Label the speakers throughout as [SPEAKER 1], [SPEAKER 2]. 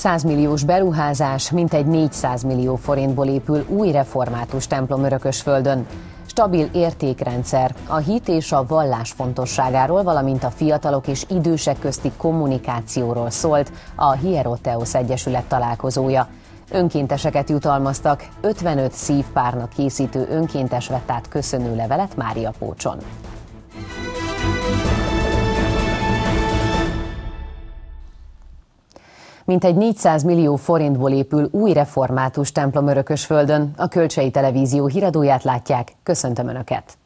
[SPEAKER 1] 200 milliós beruházás, mintegy 400 millió forintból épül új református templom Örökösföldön. Stabil értékrendszer, a hit és a vallás fontosságáról, valamint a fiatalok és idősek közti kommunikációról szólt a Hieroteos Egyesület találkozója. Önkénteseket jutalmaztak, 55 szívpárnak készítő önkéntes vett át köszönőlevelet Máriapócson. Mintegy 400 millió forintból épül új református templom Örökösföldön. A Kölcsei Televízió híradóját látják. Köszöntöm Önöket!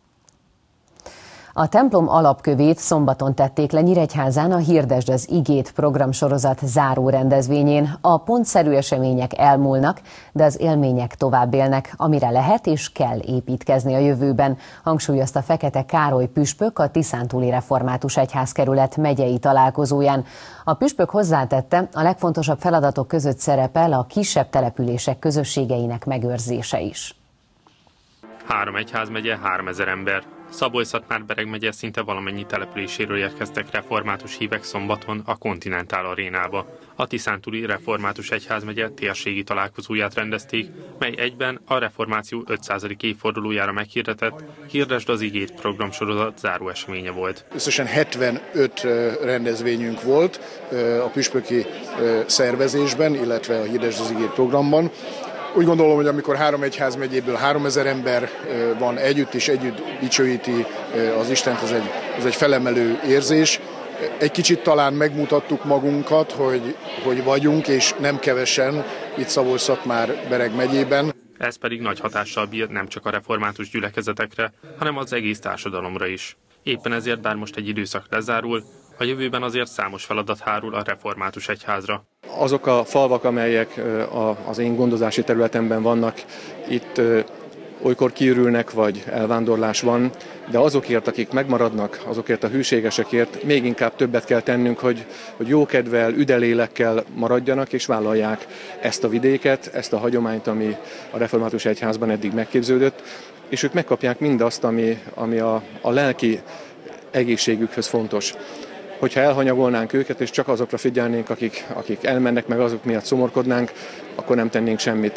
[SPEAKER 1] A templom alapkövét szombaton tették le Nyíregyházán a Hirdesd az igét programsorozat záró rendezvényén. A pontszerű események elmúlnak, de az élmények tovább élnek, amire lehet és kell építkezni a jövőben, hangsúlyozta Fekete Károly püspök a Tiszántúli Református Egyházkerület megyei találkozóján. A püspök hozzátette, a legfontosabb feladatok között szerepel a kisebb települések közösségeinek megőrzése is.
[SPEAKER 2] 3 egyházmegye, 3000 ember. Szabolcs-Szatmár-Bereg megye szinte valamennyi településéről érkeztek református hívek szombaton a Continental Arénába. A Tiszántúli Református Egyházmegye térségi találkozóját rendezték, mely egyben a reformáció 500. évfordulójára meghirdetett Hirdesd az igét programsorozat záró eseménye volt.
[SPEAKER 3] Összesen 75 rendezvényünk volt a püspöki szervezésben, illetve a Hirdesd az igét programban. Úgy gondolom, hogy amikor 3 egyházmegyéből 3000 ember van együtt és együtt dicsőíti az Istent, ez egy felemelő érzés. Egy kicsit talán megmutattuk magunkat, hogy vagyunk, és nem kevesen itt Szabolcs-Szatmár-Bereg megyében.
[SPEAKER 2] Ez pedig nagy hatással bír nem csak a református gyülekezetekre, hanem az egész társadalomra is. Éppen ezért, bár most egy időszak lezárul, a jövőben azért számos feladat hárul a református egyházra.
[SPEAKER 4] Azok a falvak, amelyek az én gondozási területemben vannak, itt olykor kiürülnek, vagy elvándorlás van, de azokért, akik megmaradnak, azokért a hűségesekért még inkább többet kell tennünk, hogy jókedvel, üdelélekkel maradjanak és vállalják ezt a vidéket, ezt a hagyományt, ami a református egyházban eddig megképződött, és ők megkapják mindazt, ami a lelki egészségükhöz fontos. Hogyha elhanyagolnánk őket, és csak azokra figyelnénk, akik elmennek, meg azok miatt szomorkodnánk, akkor nem tennénk semmit.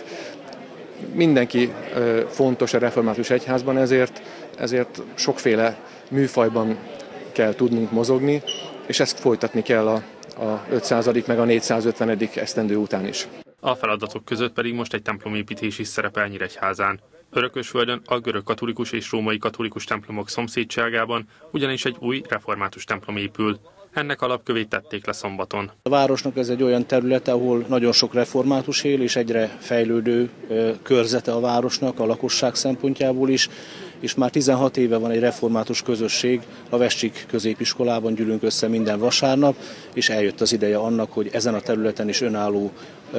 [SPEAKER 4] Mindenki fontos a református egyházban, ezért sokféle műfajban kell tudnunk mozogni, és ezt folytatni kell a 500. meg a 450. esztendő után is.
[SPEAKER 2] A feladatok között pedig most egy templomépítés is szerepel Nyíregyházán. Örökösföldön a görög katolikus és római katolikus templomok szomszédságában ugyanis egy új református templom épül. Ennek alapkövét tették le szombaton.
[SPEAKER 5] A városnak ez egy olyan terület, ahol nagyon sok református él, és egyre fejlődő körzete a városnak, a lakosság szempontjából is, és már 16 éve van egy református közösség, a Vestsik középiskolában gyűlünk össze minden vasárnap, és eljött az ideje annak, hogy ezen a területen is önálló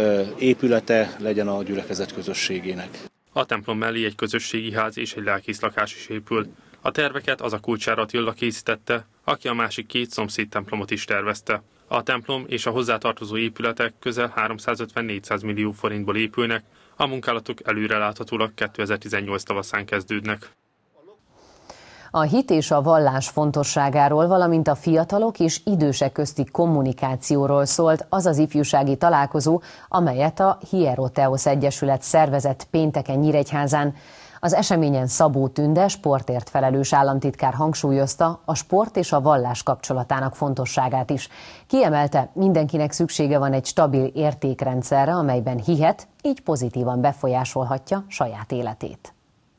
[SPEAKER 5] épülete legyen a gyülekezet közösségének.
[SPEAKER 2] A templom mellé egy közösségi ház és egy lelkészlakás is épül. A terveket az a Kulcsár Attila készítette, aki a másik 2 szomszéd templomot is tervezte. A templom és a hozzátartozó épületek közel 350-400 millió forintból épülnek, a munkálatok előreláthatólag 2018 tavaszán kezdődnek.
[SPEAKER 1] A hit és a vallás fontosságáról, valamint a fiatalok és idősek közti kommunikációról szólt az az ifjúsági találkozó, amelyet a Hieroteos Egyesület szervezett pénteken Nyíregyházán. Az eseményen Szabó Tünde, sportért felelős államtitkár hangsúlyozta a sport és a vallás kapcsolatának fontosságát is. Kiemelte, mindenkinek szüksége van egy stabil értékrendszerre, amelyben hihet, így pozitívan befolyásolhatja saját életét.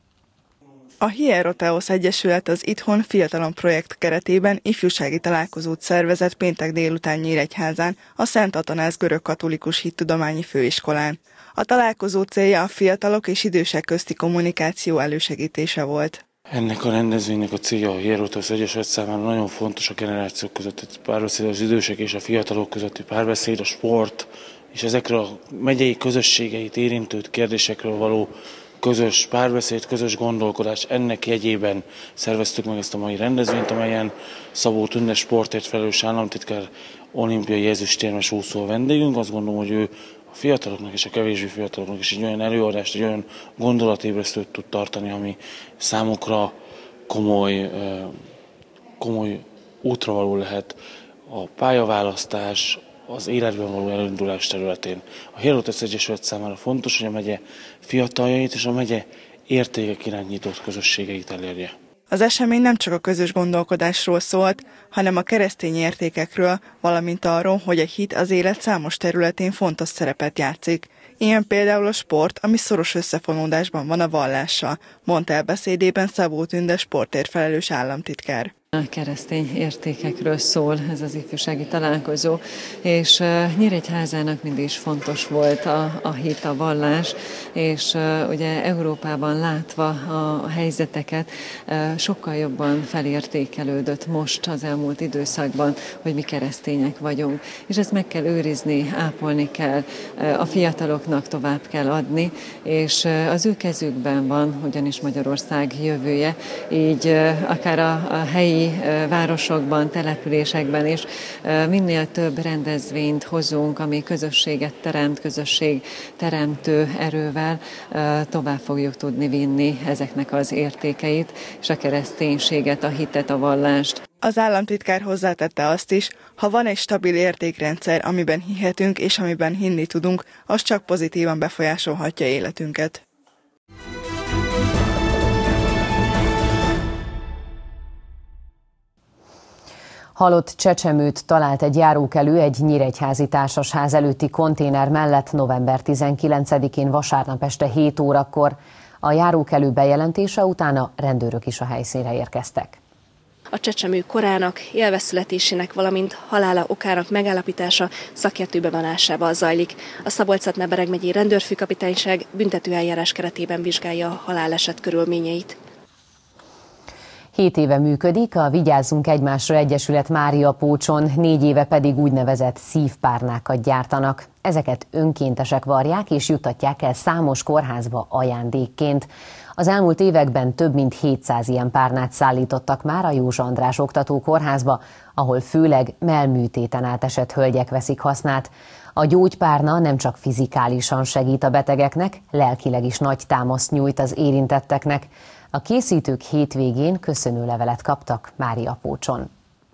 [SPEAKER 6] A Hieroteos Egyesület az Itthon Fiatalon projekt keretében ifjúsági találkozót szervezett péntek délután Nyíregyházán, a Szent Atanász Görögkatolikus Hittudományi Főiskolán. A találkozó célja a fiatalok és idősek közti kommunikáció elősegítése volt.
[SPEAKER 7] Ennek a rendezvénynek a célja a Hieroteos Egyesület számára nagyon fontos a generációk között, egy párbeszéd az idősek és a fiatalok közötti párbeszéd, a sport, és ezekről a megyei közösségeit érintő kérdésekről való közös párbeszéd, közös gondolkodás. Ennek jegyében szerveztük meg ezt a mai rendezvényt, amelyen Szabó Tünde sportért felelős államtitkár, olimpiai ezüstérmes úszó a vendégünk. Azt gondolom, hogy ő a fiataloknak és a kevésbé fiataloknak is egy olyan előadást, egy olyan gondolatébresztőt tud tartani, ami számukra komoly útravaló lehet. A pályaválasztás, az életben való elindulás területén. A Hieroteos Egyesület számára fontos, hogy a megye fiataljait és a megye értékek iránt nyitott közösségeit elérje.
[SPEAKER 6] Az esemény nem csak a közös gondolkodásról szólt, hanem a keresztény értékekről, valamint arról, hogy a hit az élet számos területén fontos szerepet játszik. Ilyen például a sport, ami szoros összefonódásban van a vallással, mondta el beszédében Szabó Tünde sportért felelős államtitkár.
[SPEAKER 8] A keresztény értékekről szól ez az ifjúsági találkozó, és Nyíregyházának mindig is fontos volt a hit, a vallás, és ugye Európában látva a helyzeteket sokkal jobban felértékelődött most az elmúlt időszakban, hogy mi keresztények vagyunk. És ezt meg kell őrizni, ápolni kell, a fiataloknak tovább kell adni, és az ő kezükben van, ugyanis Magyarország jövője, így akár a helyi városokban, településekben is minél több rendezvényt hozunk, ami közösséget teremt, közösség teremtő erővel tovább fogjuk tudni vinni ezeknek az értékeit, és a kereszténységet, a hitet, a vallást.
[SPEAKER 6] Az államtitkár hozzátette azt is, ha van egy stabil értékrendszer, amiben hihetünk és amiben hinni tudunk, az csak pozitívan befolyásolhatja életünket.
[SPEAKER 1] Halott csecsemőt talált egy járókelő egy nyíregyházi társasház előtti konténer mellett november 19-én vasárnap este 7 órakor. A járókelő bejelentése után a rendőrök is a helyszínre érkeztek.
[SPEAKER 9] A csecsemő korának, élveszületésének, valamint halála okának megállapítása szakértő bevonásával zajlik. A Szabolcs-Szatmár-Bereg megyei rendőrfőkapitányság büntetőeljárás keretében vizsgálja a haláleset körülményeit.
[SPEAKER 1] 7 éve működik a Vigyázzunk Egymásra Egyesület Máriapócson, 4 éve pedig úgynevezett szívpárnákat gyártanak. Ezeket önkéntesek varják és juttatják el számos kórházba ajándékként. Az elmúlt években több mint 700 ilyen párnát szállítottak már a Józsa András Oktató Kórházba, ahol főleg mellműtéten átesett hölgyek veszik hasznát. A gyógypárna nem csak fizikálisan segít a betegeknek, lelkileg is nagy támaszt nyújt az érintetteknek. A készítők hétvégén köszönőlevelet kaptak Máriapócson.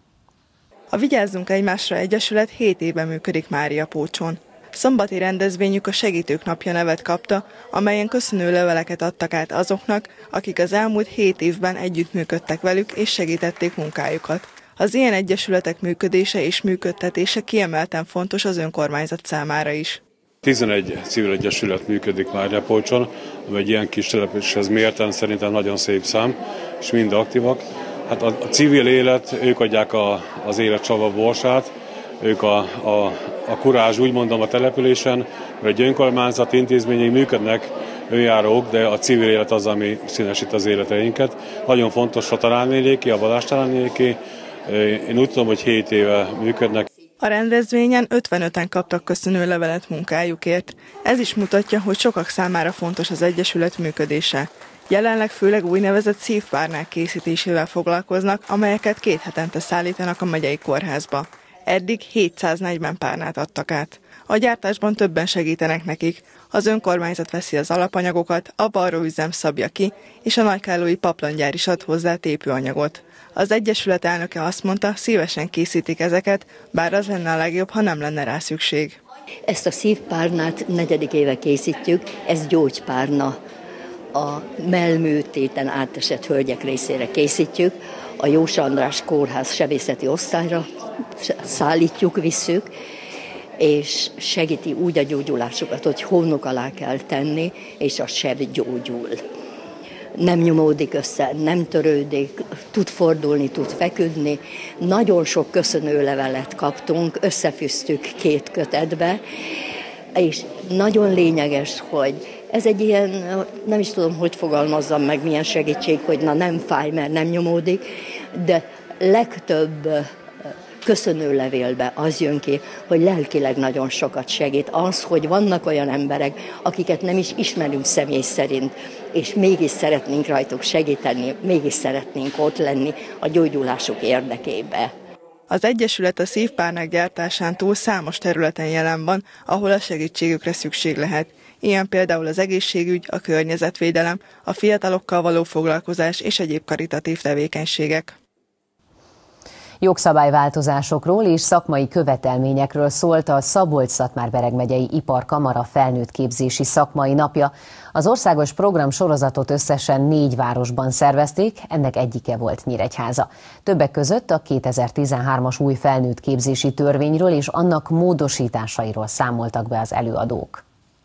[SPEAKER 6] A Vigyázzunk Egymásra Egyesület 7 éve működik Máriapócson. Szombati rendezvényük a Segítők Napja nevet kapta, amelyen köszönőleveleket adtak át azoknak, akik az elmúlt 7 évben együttműködtek velük és segítették munkájukat. Az ilyen egyesületek működése és működtetése kiemelten fontos az önkormányzat számára is.
[SPEAKER 10] 11 civil egyesület működik Máriapócson, ami egy ilyen kis településhez mérten szerintem nagyon szép szám, és mind aktívak. Hát a civil élet, ők adják az élet csava borsát, ők a kurázs, úgy mondom, a településen, mert egy önkormányzati intézmények működnek, önjárók, de a civil élet az, ami színesít az életeinket. Nagyon fontos a találnéléki, a vallástalánéléki. Én úgy tudom, hogy 7 éve működnek.
[SPEAKER 6] A rendezvényen 55-en kaptak köszönőlevelet munkájukért. Ez is mutatja, hogy sokak számára fontos az egyesület működése. Jelenleg főleg úgynevezett szívpárnák készítésével foglalkoznak, amelyeket 2 hetente szállítanak a megyei kórházba. Eddig 740 párnát adtak át. A gyártásban többen segítenek nekik. Az önkormányzat veszi az alapanyagokat, a varróüzem szabja ki, és a nagykállói paplangyár is ad hozzá tépőanyagot. Az egyesület elnöke azt mondta, szívesen készítik ezeket, bár az lenne a legjobb, ha nem lenne rá szükség.
[SPEAKER 11] Ezt a szívpárnát 4. éve készítjük, ez gyógypárna. A mellműtéten átesett hölgyek részére készítjük, a Józsa András Kórház sebészeti osztályra szállítjuk, visszük, és segíti úgy a gyógyulásukat, hogy hónok alá kell tenni, és a seb gyógyul. Nem nyomódik össze, nem törődik, tud fordulni, tud feküdni. Nagyon sok köszönőlevelet kaptunk, összefűztük 2 kötetbe, és nagyon lényeges, hogy ez egy ilyen, nem is tudom, hogy fogalmazzam meg, milyen segítség, hogy na nem fáj, mert nem nyomódik, de legtöbb köszönőlevélbe az jön ki, hogy lelkileg nagyon sokat segít. Az, hogy vannak olyan emberek, akiket nem is ismerünk személy szerint, és mégis szeretnénk rajtuk segíteni, mégis szeretnénk ott lenni a gyógyulásuk érdekébe.
[SPEAKER 6] Az Egyesület a szívpárnák gyártásán túl számos területen jelen van, ahol a segítségükre szükség lehet. Ilyen például az egészségügy, a környezetvédelem, a fiatalokkal való foglalkozás és egyéb karitatív tevékenységek.
[SPEAKER 1] Jogszabályváltozásokról és szakmai követelményekről szólt a Szabolcs-Szatmár-Bereg megyei Iparkamara felnőttképzési szakmai napja. Az országos program sorozatot összesen 4 városban szervezték, ennek egyike volt Nyíregyháza. Többek között a 2013-as új felnőttképzési törvényről és annak módosításairól számoltak be az előadók.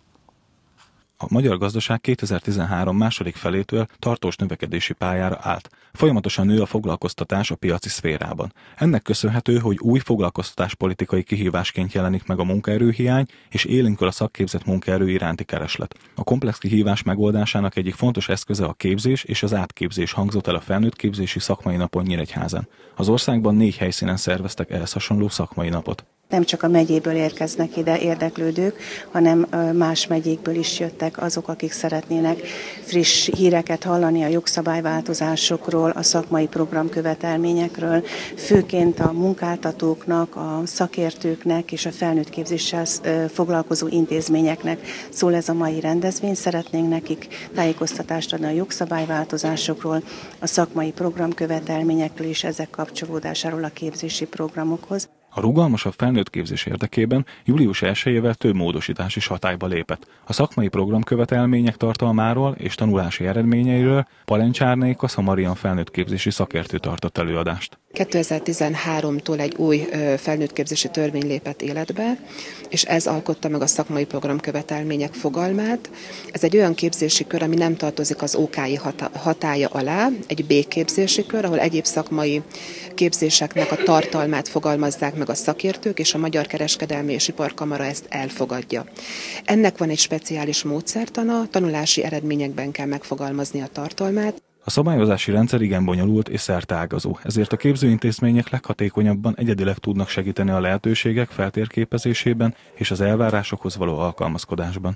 [SPEAKER 12] A magyar gazdaság 2013 második felétől tartós növekedési pályára állt. Folyamatosan nő a foglalkoztatás a piaci szférában. Ennek köszönhető, hogy új foglalkoztatáspolitikai kihívásként jelenik meg a munkaerőhiány, és élénkül a szakképzett munkaerő iránti kereslet. A komplex kihívás megoldásának egyik fontos eszköze a képzés és az átképzés, hangzott el a felnőttképzési szakmai napon Nyíregyházán. Az országban 4 helyszínen szerveztek ehhez hasonló szakmai napot.
[SPEAKER 13] Nem csak a megyéből érkeznek ide érdeklődők, hanem más megyékből is jöttek azok, akik szeretnének friss híreket hallani a jogszabályváltozásokról, a szakmai programkövetelményekről, főként a munkáltatóknak, a szakértőknek és a felnőttképzéssel foglalkozó intézményeknek szól ez a mai rendezvény. Szeretnénk nekik tájékoztatást adni a jogszabályváltozásokról, a szakmai programkövetelményekről és ezek kapcsolódásáról a képzési programokhoz.
[SPEAKER 12] A rugalmasabb felnőttképzés érdekében július 1-ével több módosítás is hatályba lépett. A szakmai programkövetelmények tartalmáról és tanulási eredményeiről Palencsárné Kaszamarian felnőttképzési szakértő tartott előadást.
[SPEAKER 14] 2013-tól egy új felnőttképzési törvény lépett életbe, és ez alkotta meg a szakmai programkövetelmények fogalmát. Ez egy olyan képzési kör, ami nem tartozik az OK-i hatálya alá, egy B-képzési kör, ahol egyéb szakmai képzéseknek a tartalmát fogalmazzák meg a szakértők, és a Magyar Kereskedelmi és Iparkamara ezt elfogadja. Ennek van egy speciális módszertana, tanulási eredményekben kell megfogalmazni a tartalmát.
[SPEAKER 12] A szabályozási rendszer igen bonyolult és szerteágazó, ezért a képzőintézmények leghatékonyabban egyedileg tudnak segíteni a lehetőségek feltérképezésében és az elvárásokhoz való alkalmazkodásban.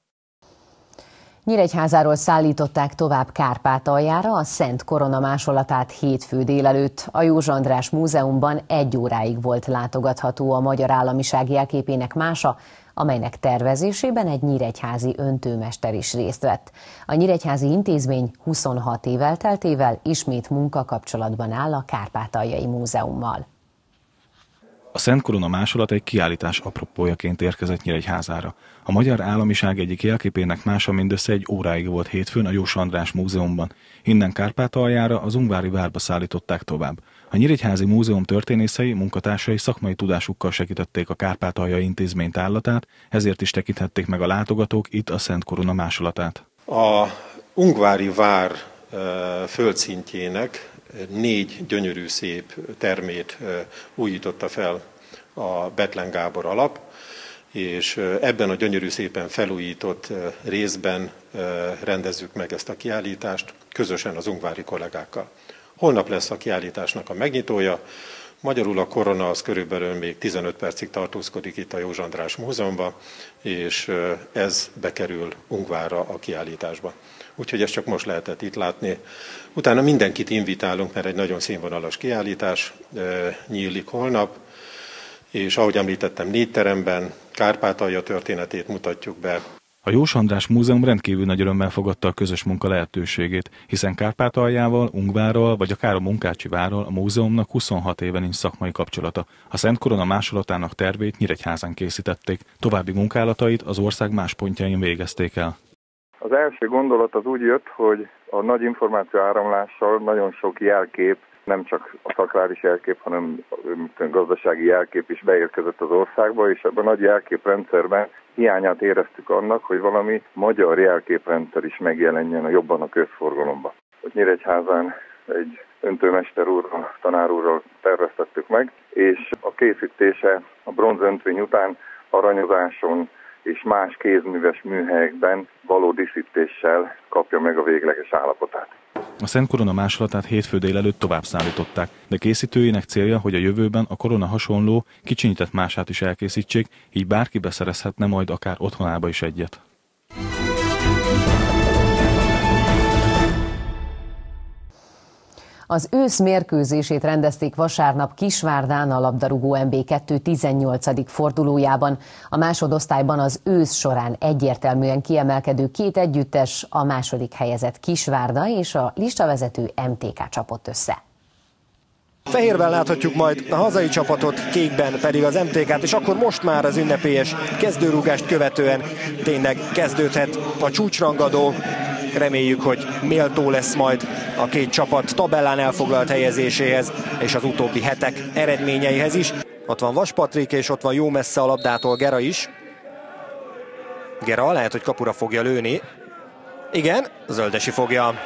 [SPEAKER 1] Nyíregyházáról szállították tovább Kárpátaljára a Szent Korona másolatát hétfő délelőtt. A József András Múzeumban 1 óráig volt látogatható a magyar államiság jelképének mása, amelynek tervezésében egy nyíregyházi öntőmester is részt vett. A nyíregyházi intézmény 26 év elteltével ismét munkakapcsolatban áll a Kárpátaljai Múzeummal.
[SPEAKER 12] A Szent Korona másolat egy kiállítás apropójaként érkezett Nyíregyházára. A magyar államiság egyik jelképének mása mindössze 1 óráig volt hétfőn a József András Múzeumban. Innen Kárpátaljára az Ungvári várba szállították tovább. A Nyíregyházi Múzeum történészei, munkatársai szakmai tudásukkal segítették a Kárpátaljai Intézmény tárlatát, ezért is tekinthették meg a látogatók itt a Szent Korona másolatát.
[SPEAKER 15] A Ungvári vár földszintjének 4 gyönyörű szép termét újította fel a Bethlen Gábor alap, és ebben a gyönyörű szépen felújított részben rendezzük meg ezt a kiállítást közösen az ungvári kollégákkal. Holnap lesz a kiállításnak a megnyitója, magyarul a korona az körülbelül még 15 percig tartózkodik itt a József András Múzeumban, és ez bekerül Ungvárra a kiállításba. Úgyhogy ezt csak most lehetett itt látni. Utána mindenkit invitálunk, mert egy nagyon színvonalas kiállítás nyílik holnap, és ahogy említettem, 4 teremben Kárpátalja történetét mutatjuk be.
[SPEAKER 12] A József András Múzeum rendkívül nagy örömmel fogadta a közös munka lehetőségét, hiszen Kárpátaljával, Ungvárral vagy akár a Munkácsi várral a múzeumnak 26 éve nincs szakmai kapcsolata. A Szent Korona másolatának tervét Nyíregyházán készítették, további munkálatait az ország más pontjain végezték el.
[SPEAKER 16] Az első gondolat az úgy jött, hogy a nagy információ áramlással nagyon sok jelkép, nem csak a szakrális jelkép, hanem a gazdasági jelkép is beérkezett az országba, és ebben a nagy jelképrendszerben hiányát éreztük annak, hogy valami magyar jelképrendszer is megjelenjen jobban a közforgalomban. Nyíregyházán egy öntőmester úrral, tanár úrral terveztettük meg, és a készítése a bronzöntvény után aranyozáson és más kézműves műhelyekben való díszítéssel kapja meg a végleges állapotát.
[SPEAKER 12] A Szent Korona másolatát hétfő délelőtt tovább szállították, de készítőinek célja, hogy a jövőben a korona hasonló, kicsinyített mását is elkészítsék, így bárki beszerezhetne majd akár otthonába is egyet.
[SPEAKER 1] Az ősz mérkőzését rendezték vasárnap Kisvárdán a labdarúgó MB2 18. fordulójában. A másodosztályban az ősz során egyértelműen kiemelkedő 2 együttes, a második helyezett Kisvárda és a listavezető MTK csapott össze.
[SPEAKER 17] Fehérben láthatjuk majd a hazai csapatot, kékben pedig az MTK-t, és akkor most már az ünnepélyes kezdőrúgást követően tényleg kezdődhet a csúcsrangadó. Reméljük, hogy méltó lesz majd a két csapat tabellán elfoglalt helyezéséhez, és az utóbbi hetek eredményeihez is. Ott van Vas Patrik, és ott van jó messze a labdától Gera is. Gera lehet, hogy kapura fogja lőni. Igen, Zöldesi fogja.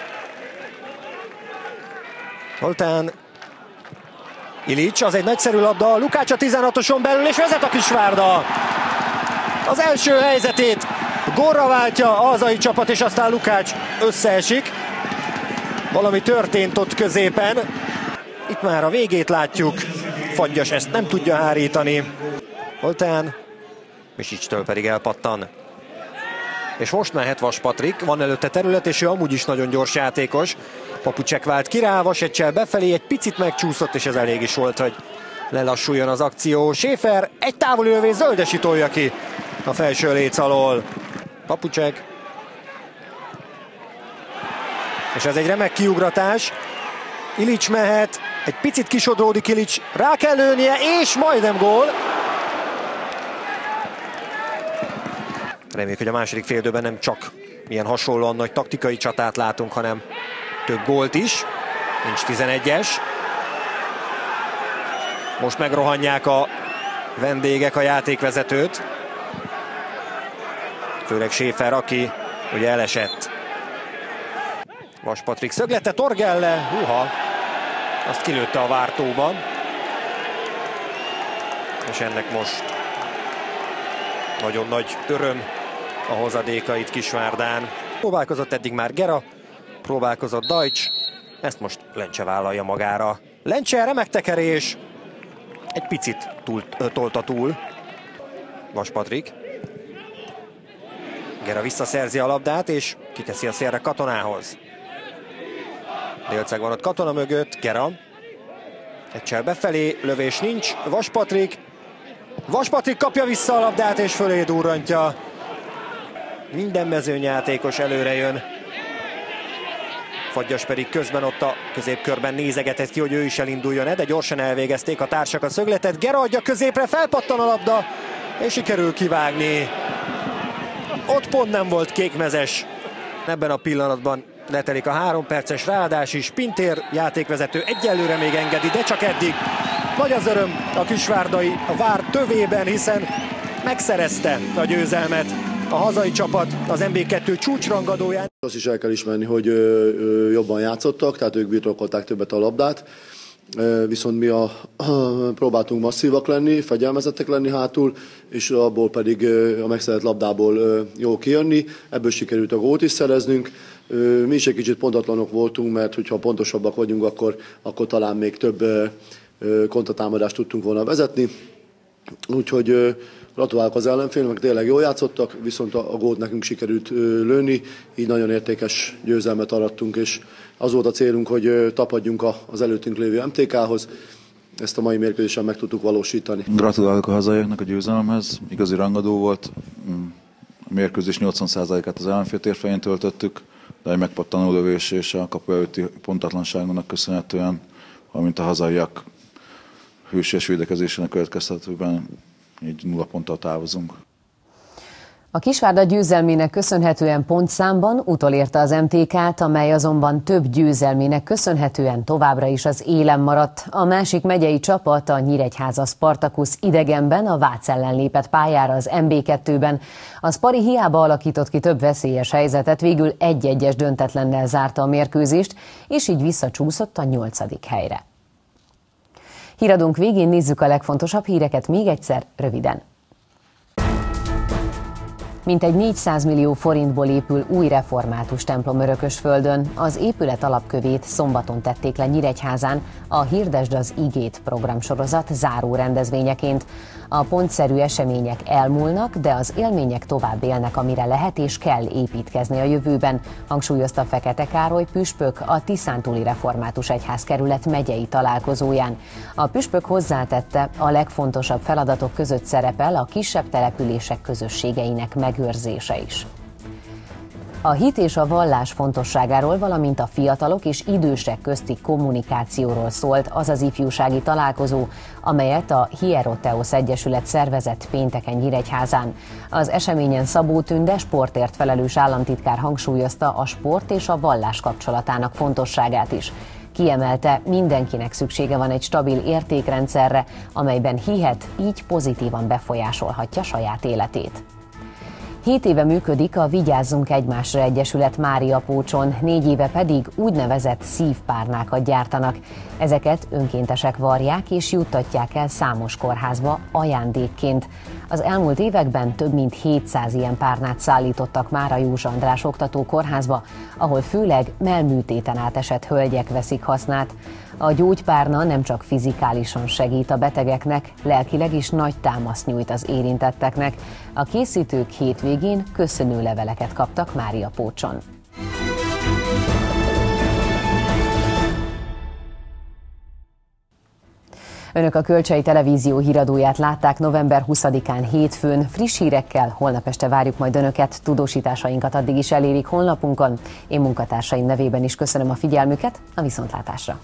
[SPEAKER 17] Holtán Ilics, az egy nagyszerű labda, Lukács a 16-oson belül, és vezet a Kisvárda. Az első helyzetét gólra váltja a hazai csapat, és aztán Lukács összeesik. Valami történt ott középen. Itt már a végét látjuk. Fagyas ezt nem tudja hárítani. Holtán Misicstől pedig elpattan. És most mehet Vas Patrik, van előtte terület, és ő amúgy is nagyon gyors játékos. Papucsek vált ki rá, Vasecsel befelé, egy picit megcsúszott, és ez elég is volt, hogy lelassuljon az akció. Schäfer egy távoli lövés, Zöldesi tolja ki a felső léc alól. Papucsek. És ez egy remek kiugratás. Ilics mehet, egy picit kisodródik Ilics, rá kell lőnie, és majdnem gól. Reméljük, hogy a második féldőben nem csak ilyen hasonlóan nagy taktikai csatát látunk, hanem több gólt is. Nincs 11-es. Most megrohanják a vendégek a játékvezetőt. Főleg Schäfer, aki ugye elesett. Vas Patrik szöglete, Torgelle, azt kilőtte a vártóba. És ennek most nagyon nagy öröm a hozadékait Kisvárdán. Próbálkozott eddig már Gera, próbálkozott Dajcs, ezt most Lencse vállalja magára. Lencse, remek tekerés, egy picit tolta túl Vas Patrik. Gera visszaszerzi a labdát, és kiteszi a szélre Katonához. Délceg van ott Katona mögött, Gera. Egysel befelé, lövés nincs, Vas Patrik. Vas Patrik kapja vissza a labdát, és fölé durrantja. Minden mezőnyjátékos előre jön. Fagyas pedig közben ott a középkörben nézegetett ki, hogy ő is elinduljon, de gyorsan elvégezték a társak a szögletet. Gera adja középre, felpattan a labda, és sikerül kivágni. Ott pont nem volt kékmezes. Ebben a pillanatban letelik a 3 perces ráadás is. Pintér játékvezető egyelőre még engedi, de csak eddig. Nagy az öröm a kisvárdai a vár tövében, hiszen megszerezte a győzelmet a hazai csapat az MB2 csúcsrangadóján.
[SPEAKER 18] Azt is el kell ismerni, hogy jobban játszottak, tehát ők birtokolták többet a labdát. Viszont mi próbáltunk masszívak lenni, fegyelmezettek lenni hátul, és abból pedig a megszerzett labdából jól kijönni. Ebből sikerült a gólt is szereznünk. Mi is egy kicsit pontatlanok voltunk, mert hogyha pontosabbak vagyunk, akkor talán még több kontratámadást tudtunk volna vezetni. Úgyhogy gratulálok az ellenfélnek, tényleg jól játszottak, viszont a gólt nekünk sikerült lőni, így nagyon értékes győzelmet arattunk, és az volt a célunk, hogy tapadjunk az előttünk lévő MTK-hoz. Ezt a mai mérkőzésen meg tudtuk valósítani.
[SPEAKER 19] Gratulálok a hazaiaknak a győzelemhez, igazi rangadó volt. A mérkőzés 80%-át az ellenfél térfején töltöttük, de egy megpattanó lövés és a kapu előtti pontatlanságnak köszönhetően, valamint a hazaiak hősies védekezésének következtetőben így 0 ponttal távozunk.
[SPEAKER 1] A Kisvárda győzelmének köszönhetően pontszámban utolérte az MTK-t, amely azonban több győzelmének köszönhetően továbbra is az élen maradt. A másik megyei csapat, a Nyíregyháza Spartakusz idegenben a Vác ellen lépett pályára az MB2-ben. A Spari hiába alakított ki több veszélyes helyzetet, végül 1-1-es döntetlennel zárta a mérkőzést, és így visszacsúszott a 8. helyre. Híradónk végén nézzük a legfontosabb híreket még egyszer, röviden. Mintegy 400 millió forintból épül új református templom Örökösföldön. Az épület alapkövét szombaton tették le Nyíregyházán a Hirdesd az igét programsorozat záró rendezvényeként. A pontszerű események elmúlnak, de az élmények tovább élnek, amire lehet és kell építkezni a jövőben, hangsúlyozta Fekete Károly püspök a Tiszántúli Református Egyházkerület megyei találkozóján. A püspök hozzátette, a legfontosabb feladatok között szerepel a kisebb települések közösségeinek megőrzése is. A hit és a vallás fontosságáról, valamint a fiatalok és idősek közti kommunikációról szólt az az ifjúsági találkozó, amelyet a Hieroteos Egyesület szervezett pénteken Nyíregyházán. Az eseményen Szabó Tünde, sportért felelős államtitkár hangsúlyozta a sport és a vallás kapcsolatának fontosságát is. Kiemelte, mindenkinek szüksége van egy stabil értékrendszerre, amelyben hihet, így pozitívan befolyásolhatja saját életét. 7 éve működik a Vigyázzunk Egymásra Egyesület Máriapócson, 4 éve pedig úgynevezett szívpárnákat gyártanak. Ezeket önkéntesek varják és juttatják el számos kórházba ajándékként. Az elmúlt években több mint 700 ilyen párnát szállítottak már a József András Oktató Kórházba, ahol főleg mellműtéten átesett hölgyek veszik hasznát. A gyógypárna nem csak fizikálisan segít a betegeknek, lelkileg is nagy támaszt nyújt az érintetteknek. A készítők hétvégén köszönőleveleket kaptak Máriapócson. Önök a Kölcsei Televízió híradóját látták november 20-án hétfőn. Friss hírekkel holnap este várjuk majd Önöket, tudósításainkat addig is elérik honlapunkon. Én munkatársaim nevében is köszönöm a figyelmüket, a viszontlátásra!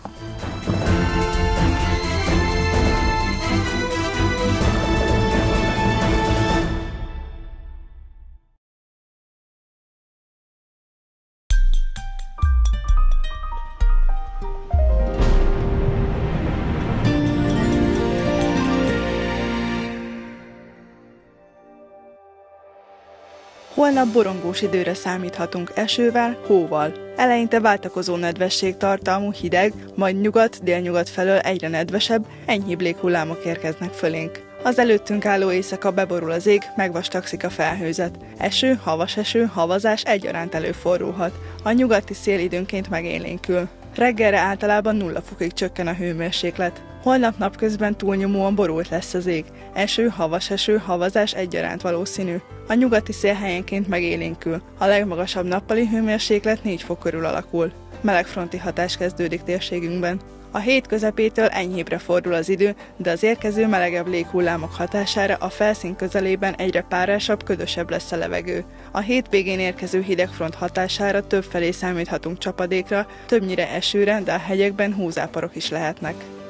[SPEAKER 6] Holnap borongós időre számíthatunk esővel, hóval. Eleinte váltakozó nedvesség tartalmú hideg, majd nyugat-délnyugat felől egyre nedvesebb, enyhébb léghullámok érkeznek fölénk. Az előttünk álló éjszaka beborul az ég, megvastagszik a felhőzet. Eső, havas eső, havazás egyaránt előfordulhat. A nyugati szél időnként megélénkül. Reggelre általában 0 fokig csökken a hőmérséklet. Holnap napközben túlnyomóan borult lesz az ég. Eső, havazás egyaránt valószínű. A nyugati szél helyenként megélénkül. A legmagasabb nappali hőmérséklet 4 fok körül alakul. Melegfronti hatás kezdődik térségünkben. A hét közepétől enyhébbre fordul az idő, de az érkező melegebb léghullámok hatására a felszín közelében egyre párásabb, ködösebb lesz a levegő. A hét végén érkező hidegfront hatására többfelé számíthatunk csapadékra, többnyire esőre, de a hegyekben hózáporok is lehetnek.